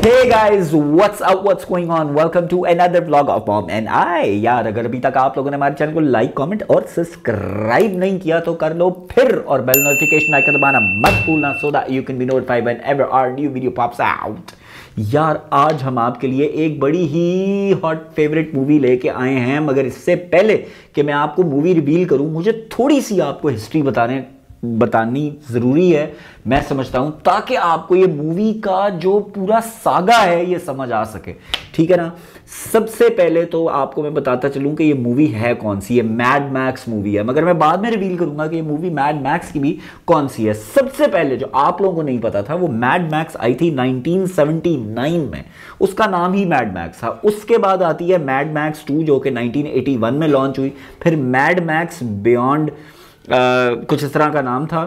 Hey guys, what's up? What's going on? Welcome to another vlog of Mom and I। यार अगर अभी तक आप लोगों ने हमारे चैनल को लाइक, कमेंट और सब्सक्राइब नहीं किया तो कर लो फिर, और बेल नोटिफिकेशन आइकन दबाना मत भूलना so that you can be notified whenever our new video pops out। यार आज हम आपके लिए एक बड़ी ही हॉट फेवरेट मूवी लेके आए हैं, मगर इससे पहले कि मैं आपको मूवी रिवील करूं मुझे थोड़ी सी आपको हिस्ट्री बतानी ज़रूरी है, मैं समझता हूं, ताकि आपको ये मूवी का जो पूरा सागा है ये समझ आ सके। ठीक है ना। सबसे पहले तो आपको मैं बताता चलूं कि ये मूवी है कौन सी है। मैड मैक्स मूवी है, मगर मैं बाद में रिवील करूंगा कि ये मूवी मैड मैक्स की भी कौन सी है। सबसे पहले जो आप लोगों को नहीं पता था वो मैड मैक्स आई थी 1979 में, उसका नाम ही मैड मैक्स था। उसके बाद आती है मैड मैक्स 2 जो कि 1981 में लॉन्च हुई। फिर मैड मैक्स बियॉन्ड कुछ इस तरह का नाम था,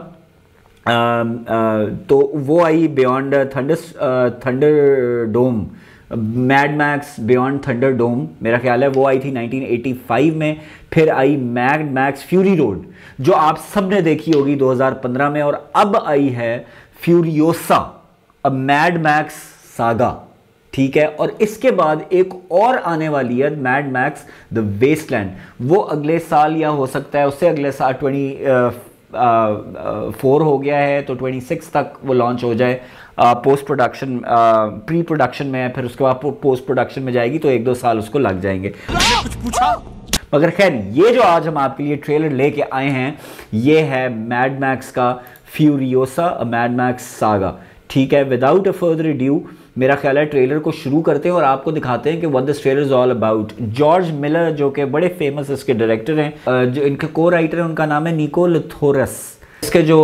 तो वो आई beyond Thunderdome, Mad Max beyond Thunderdome मेरा ख्याल है, वो आई थी 1985 में। फिर आई मैड मैक्स फ्यूरी रोड जो आप सब ने देखी होगी 2015 में, और अब आई है फ्यूरियोसा, अब मैड मैक्स सागा। ठीक है। और इसके बाद एक और आने वाली है मैड मैक्स द वेस्टलैंड, वो अगले साल या हो सकता है उससे अगले साल 24 हो गया है तो 26 तक वो लॉन्च हो जाए। पोस्ट प्रोडक्शन प्री प्रोडक्शन में है, फिर उसके बाद पोस्ट प्रोडक्शन में जाएगी तो 1-2 साल उसको लग जाएंगे। कुछ पूछा? मगर खैर ये जो आज हम आपके लिए ट्रेलर लेके आए हैं ये है मैड मैक्स का फ्यूरियोसा मैड मैक्स सागा। ठीक है। विदाउट अ फर्दर ड्यू मेरा ख्याल है ट्रेलर को शुरू करते हैं और आपको दिखाते हैं कि what this trailer is all about. George Miller जो कि बड़े फेमस इसके डायरेक्टर हैं, जो इनके को राइटर हैं उनका नाम है निको लथोरस। इसके जो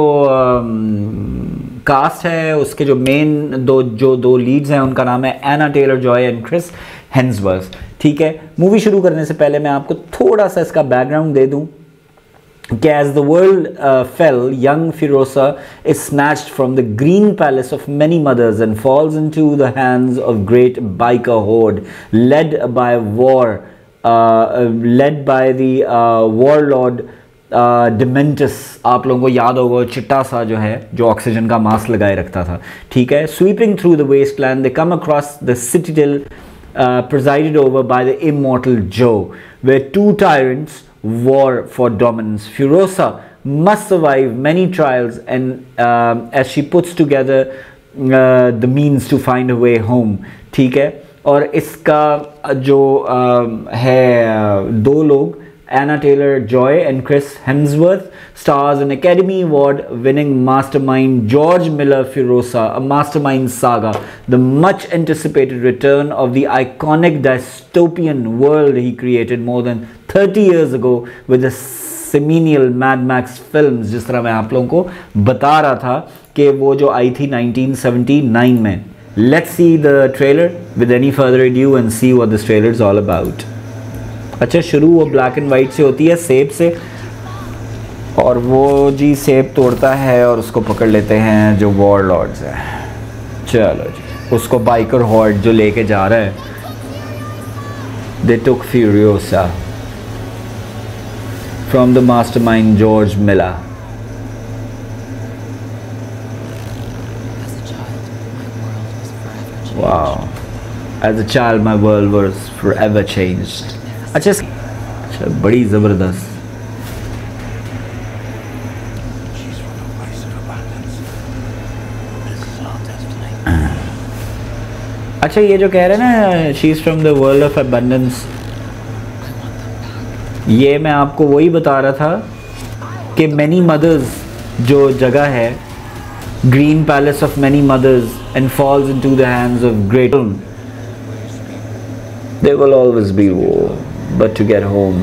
कास्ट है उसके जो मेन दो लीड्स हैं उनका नाम है Anya Taylor Joy and Chris Hemsworth. ठीक है। मूवी शुरू करने से पहले मैं आपको थोड़ा सा इसका बैकग्राउंड दे दूं कि as the world fell, young Firoza is snatched from the green palace of many mothers and falls into the hands of great biker horde led by the warlord Dementus। आप लोगों को याद होगा चिट्टा सा जो है जो ऑक्सीजन का मास्क लगाए रखता था। ठीक है। Sweeping through the wasteland they come across the citadel presided over by the immortal Joe, where two tyrants war for dominance. Firoza must survive many trials and as she puts together the means to find her way home। ठीक है। और इसका जो है दो लोग Anna Taylor-Joy and Chris Hemsworth, stars an Academy Award winning mastermind George Miller Firoza, a mastermind saga, the much anticipated return of the iconic dystopian world he created more than 30 years ago with the seminal Mad Max films। जिस तरह मैं आप लोगों को बता रहा था कि वो जो आई थी 1979 में। Let's see the trailer with any further ado and see what this trailer is all about। अच्छा, शुरू वो ब्लैक एंड वाइट से होती है, सेब से, और वो जी सेब तोड़ता है और उसको पकड़ लेते हैं जो वॉरलॉर्ड्स हैं। चलो जी, उसको बाइकर हॉर्ड जो लेके जा रहा है, they took Furiosa from the mastermind George Miller. Wow, as a child my world was forever changed. अच्छा, बड़ी ज़बरदस्त। अच्छा, ये जो कह रहे हैं ना she is from the world of abundance, ये मैं आपको वही बता रहा था कि मैनी मदर्स जो जगह है, green palace of many mothers and falls into the hands of great, they will always be war but to get home।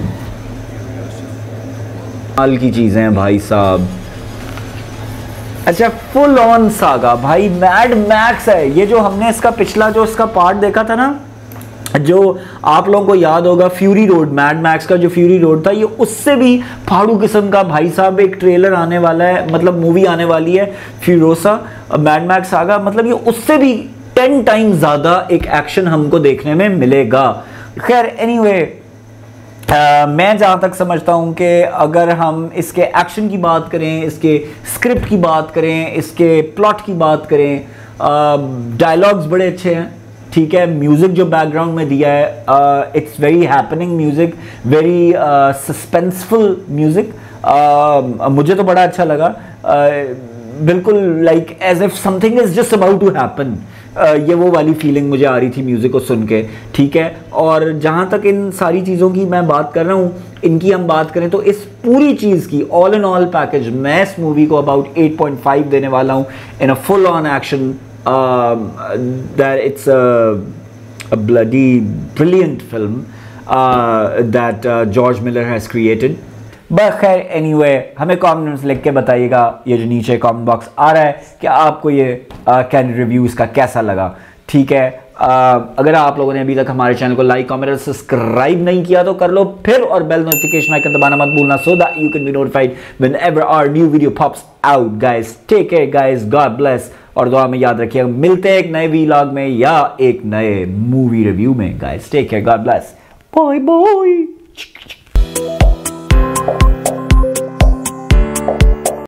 हाल की चीज़ें हैं भाई साहब। अच्छा, फुल ऑन सागा भाई, मैड मैक्स है ये। जो हमने इसका पिछला जो इसका पार्ट देखा था ना, जो आप लोगों को याद होगा फ्यूरी रोड, मैड मैक्स का जो फ्यूरी रोड था, ये उससे भी फाड़ू किस्म का भाई साहब एक ट्रेलर आने वाला है, मतलब मूवी आने वाली है फ्यूरोसा मैड मैक्स सागा। मतलब ये उससे भी 10 टाइम्स ज़्यादा एक एक्शन हमको देखने में मिलेगा। खैर एनीवे, मैं जहाँ तक समझता हूँ कि अगर हम इसके एक्शन की बात करें, इसके स्क्रिप्ट की बात करें, इसके प्लॉट की बात करें, डायलॉग्स बड़े अच्छे हैं। ठीक है। म्यूजिक जो बैकग्राउंड में दिया है, it's very happening music, very suspenseful music, मुझे तो बड़ा अच्छा लगा। बिल्कुल like as if something is just about to happen, ये वो वाली फीलिंग मुझे आ रही थी म्यूजिक को सुन के, ठीक है। और जहां तक इन सारी चीज़ों की मैं बात कर रहा हूँ, इनकी हम बात करें तो इस पूरी चीज़ की ऑल इन ऑल पैकेज मैं इस मूवी को अबाउट 8.5 देने वाला हूँ in a full on action, that it's a bloody brilliant film that George Miller has created. बस खैर एनीवे, हमें कमेंट्स लिख के बताइएगा, ये जो नीचे कमेंट बॉक्स आ रहा है, कि आपको ये कैंडिड रिव्यूज़ का कैसा लगा, ठीक है। अगर आप लोगों ने अभी तक हमारे चैनल को लाइक कमेंट और सब्सक्राइब नहीं किया तो कर लो फिर, और बेल नोटिफिकेशन आइकन दबाना मत भूलना, so that you can be notified whenever our new video pops out. Guys take care guys, God bless, और दुआ में याद रखिएगा, मिलते हैं एक नए व्लॉग में या एक नए मूवी रिव्यू में। Guys take care, God bless, bye bye.